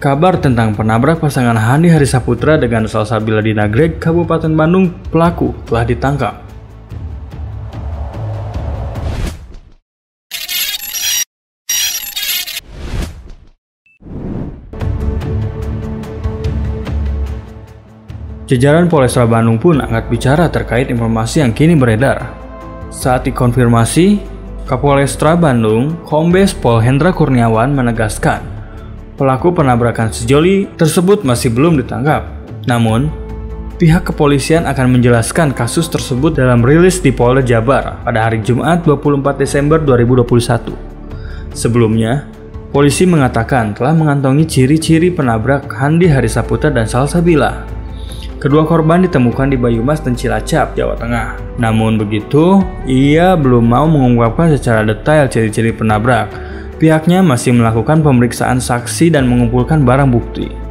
Kabar tentang penabrak pasangan Handi Harisaputra dengan Salsabila di Nagreg, Kabupaten Bandung, pelaku telah ditangkap. Jajaran Polresta Bandung pun angkat bicara terkait informasi yang kini beredar. Saat dikonfirmasi, Kapolresta Bandung, Kombes Pol Hendra Kurniawan menegaskan, pelaku penabrakan sejoli tersebut masih belum ditangkap. Namun, pihak kepolisian akan menjelaskan kasus tersebut dalam rilis di Polda Jabar pada hari Jumat 24 Desember 2021. Sebelumnya, polisi mengatakan telah mengantongi ciri-ciri penabrak Handi Harisaputra dan Salsabila. Kedua korban ditemukan di Banyumas dan Cilacap, Jawa Tengah. Namun begitu, ia belum mau mengungkapkan secara detail ciri-ciri penabrak. Pihaknya masih melakukan pemeriksaan saksi dan mengumpulkan barang bukti.